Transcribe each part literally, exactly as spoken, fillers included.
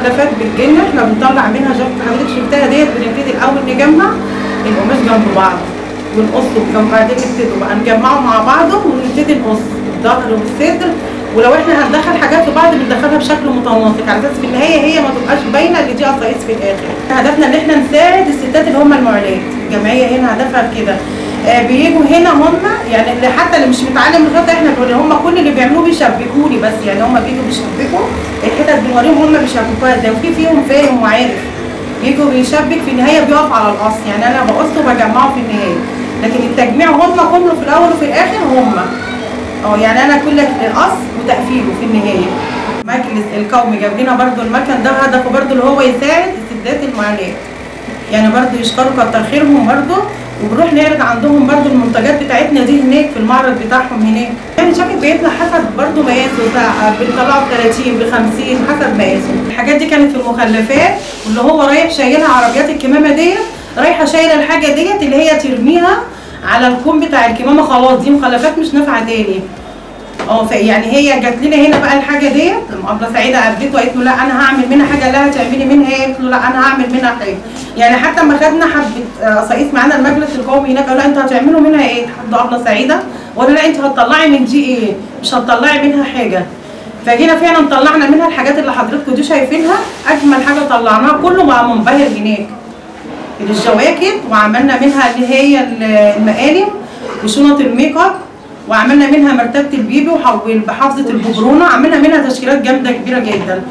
مخلفات بتجيلنا احنا بنطلع منها شفت حضرتك شفتها ديت. بنبتدي الاول نجمع القماش جنب بعض ونقصه جنب بعضين، نبتدي بقى نجمعه مع بعضه ونبتدي نقص الظهر والصدر. ولو احنا هندخل حاجات في بعض بندخلها بشكل متناسق على اساس في النهايه هي ما تبقاش باينه ان دي قصايص في الاخر. هدفنا ان احنا نساعد الستات اللي هم المعلات. الجمعيه هنا هدفها كده. آه بييجوا هنا هم يعني اللي حتى اللي مش متعلم الخياطه احنا بنقول هم كل اللي بيعملوه بيشبكوا لي بس، يعني هم بييجوا بيشبكوا الحتت بنوريهم هم بيشبكوها ازاي، وفي فيهم فاهم وعارف بيجوا بيشبك في النهايه بيقف على القص، يعني انا بقصه وبجمعه في النهايه، لكن التجميع هم كله في الاول وفي الاخر هم. اه يعني انا كل القص وتقفيله في النهايه. مجلس القومي جاب لنا برده المكن ده هدفه برده اللي هو يساعد الستات المعاناه، يعني برده يشكروا كتر خيرهم برده، وبنروح نعرض عندهم برده المنتجات بتاعتنا دي هناك في المعرض بتاعهم هناك. يعني شكل بيطلع حسب برده مقاسه، بنطلعه ب ثلاثين ب خمسين حسب مقاسه. الحاجات دي كانت في المخلفات، واللي هو رايح شايلها عربيات الكمامه ديت رايحه شايله الحاجه ديت اللي هي ترميها على الكوم بتاع الكمامه، خلاص دي مخلفات مش نافعه تاني. اه يعني هي جات لنا هنا بقى الحاجه ديت، الابله سعيده قابلته وقالت له لا انا هعمل منها حاجه، لا هتعملي منها ايه؟ قالت له لا انا هعمل منها حاجه. يعني حتى لما خدنا حبه قصايص معانا المجلس القومي هناك قالوا لا انتوا هتعملوا منها ايه؟ حد ابله سعيده ولا لا انت هتطلعي من دي ايه؟ مش هتطلعي منها حاجه. فجينا فعلا طلعنا منها الحاجات اللي حضراتكم دي شايفينها، اجمل حاجه طلعناها كله بقى منبهر هناك. الجواكت وعملنا منها اللي هي المقالم وشنط الميك اب، وعملنا منها مرتبه البيبي وبحافظه الببرونه، عملنا منها تشكيلات جامده كبيره جدا.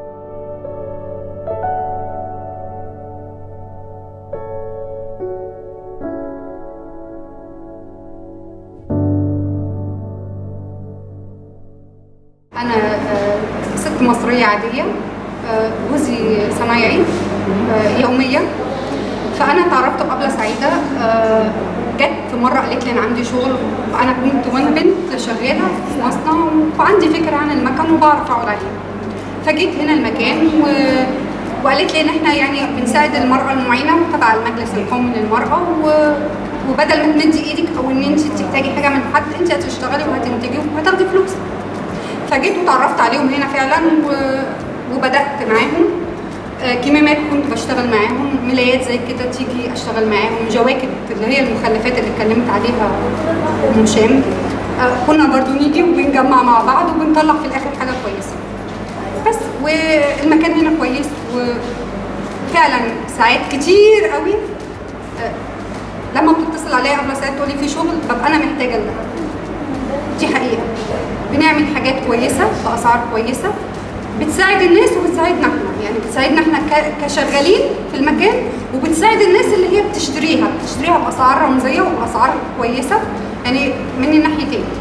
انا ست مصريه عاديه، جوزي صنايعي يوميا، فانا اتعرفت بأبلة سعيده. جت في مره قالت لي انا عندي شغل، انا كنت وانا بنت شغاله في مصنع وعندي فكره عن المكان وبعرف اقعد عليه، فجيت هنا المكان و... وقالت لي ان احنا يعني بنساعد المراه المعينه تبع المجلس القومي للمراه، و... وبدل ما تمدي ايدك او ان انت تحتاجي حاجه من حد انت هتشتغلي وهتنتجي وهتاخدي فلوس. فجيت وتعرفت عليهم هنا فعلا و... وبدات معاهم. كمامات كنت بشتغل معاهم، ملايات زي كده تيجي اشتغل معاهم، جواكت اللي هي المخلفات اللي اتكلمت عليها ام هشام، كنا برضو نيجي وبنجمع مع بعض وبنطلع في الاخر حاجه كويسه. بس والمكان هنا كويس، وفعلا ساعات كتير قوي لما بتتصل عليا قبل ساعات تقولي في شغل ببقى انا محتاجه لده. دي حقيقه بنعمل حاجات كويسه باسعار كويسه بتساعد الناس وبتساعدنا احنا، يعني بتساعدنا احنا كشغالين في المكان، وبتساعد الناس اللي هي بتشتريها بتشتريها باسعار رمزيه وباسعار كويسه، يعني من الناحيتين.